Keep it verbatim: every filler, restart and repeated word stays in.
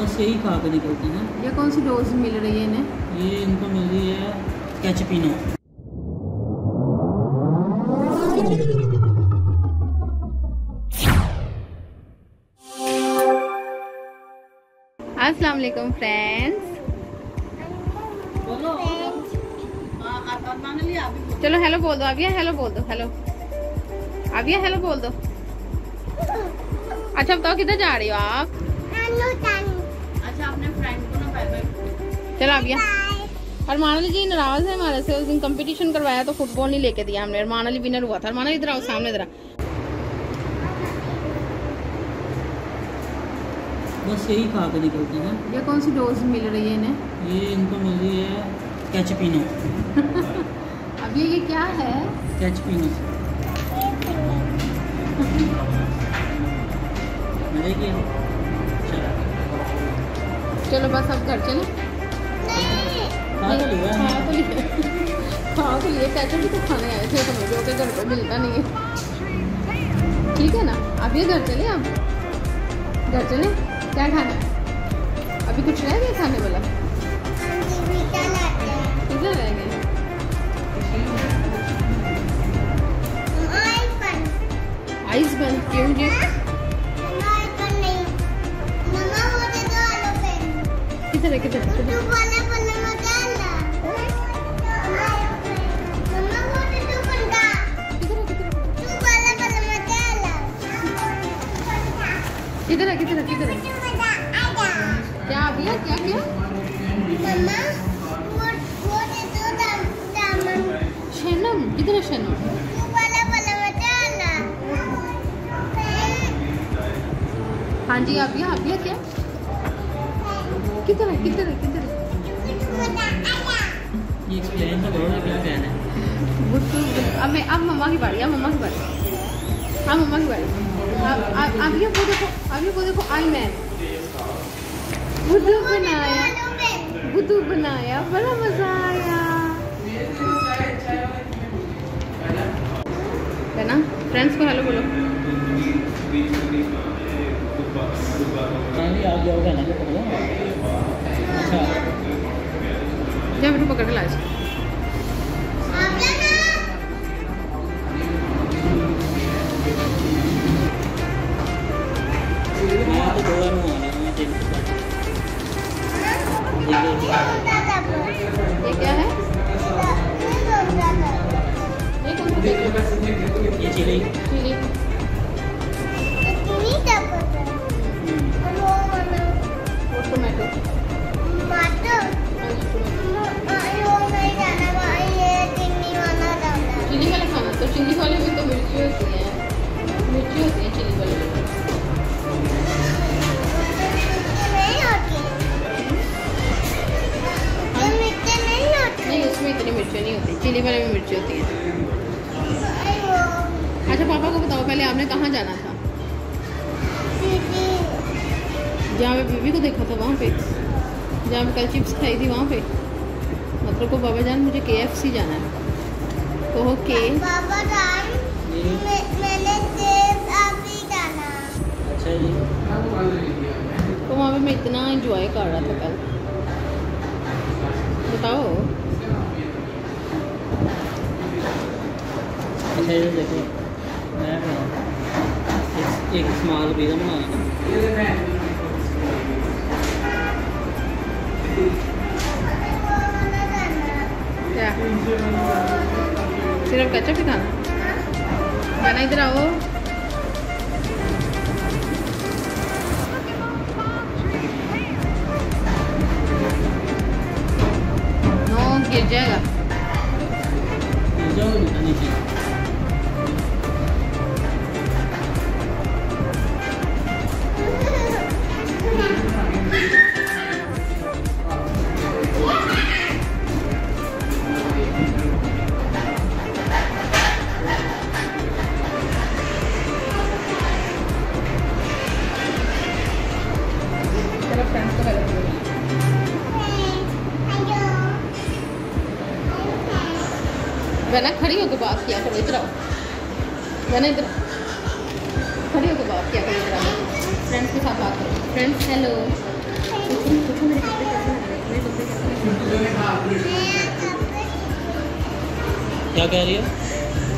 बस यही खा के निकलते हैं। ये कौन सी डोज मिल रही है इन्हें? ये इनको मिल रही है कैचपिनो। अस्सलाम वालेकुम फ्रेंड्स। चलो हेलो बोल दो। आविया हेलो बोल दो। हेलो आविया हेलो बोल दो। अच्छा बताओ किधर जा रही हो आप? अच्छा अपने फ्रेंड को ना बाय बाय। चलो आविया। अरमान जी नाराज है हमारे से। उस दिन कंपटीशन करवाया तो फुटबॉल नहीं लेके दिया हमने। अरमान अली विनर हुआ था। अरमान इधर आओ सामने इधर। बस यही खा के निकलते हैं। ये कौन सी डोज मिल रही है इन्हें? ये इनको मिल रही है कैचपिनो। अब ये ये क्या है? कैचपिनो देखिए। चलो बस अब घर चले। हाँ तो लिया हाँ तो लिए हाँ तो लिए कैचअप भी तो खाने आए थे तुम्हें, जो कि घर पे मिलता नहीं है। ठीक है ना? अब ये घर चले। अब घर चले। क्या खाना है? अभी कुछ रह गया खाने वाला? किधर रह गए? आइस बन क्यों जी? किधर है किधर है? किधर है किधर है किधर है? क्या अभिया क्या क्या? शनम किधर है? शनम हाँ जी। अभिया अभिया क्या? किधर है किधर है किधर है? ये एक्सप्लेन तो करो ना क्या कहना है। अब मैं अब मम्मा की बारी। अब मम्मा की बारी। हाँ मम्मा की बारी। अब अब ये वो देखो। अब ये वो देखो आई मैन बुद्धू बनाया। बुद्धू बनाया बड़ा मजा आया है ना? फ्रेंड्स को हेलो बोलो। आप जाओगे ना? अच्छा जा बेटू पकड़ के ला। ये क्या है? ये कौन सा? ये चिली चिली और टोमेटो। चिली वाला खाना तो चिली वाले में तो मिर्ची होती है। मिर्ची होती है चिली वाले में। नहीं उसमें इतनी मिर्ची नहीं होती। चिली वाले में मिर्ची होती है। अच्छा पापा को बताओ पहले आपने कहाँ जाना था? जहाँ मैं बीबी को देखा था वहाँ पे, जहाँ मैं कल चिप्स खाई थी वहाँ पे। मतलब को बाबा जान मुझे के एफ सी जाना है। तो हो के बाबा जान मैंने अभी जाना। अच्छा जी। तो वहाँ पे मैं इतना एंजॉय कर रहा था कल। बताओ। अच्छा ये देखो मैं एक, एक स्मॉल पिज़्ज़ा बना लेना। क्या सिर्फ केचप ही खाना? जाना इधर आओ। नो गिर जाएगा। पिज़्ज़ा नीचे वरना खड़ी होकर बात किया करो, इधर आओ। वरना इधर खड़ी होकर बात किया करो, इधर आओ। फ्रेंड्स के साथ बात करो। Friends hello. देखो मेरे कपड़े कैसे लग रहे हैं, मेरे कपड़े कैसे लग रहे हैं। मैं कपड़े क्या कह रही है?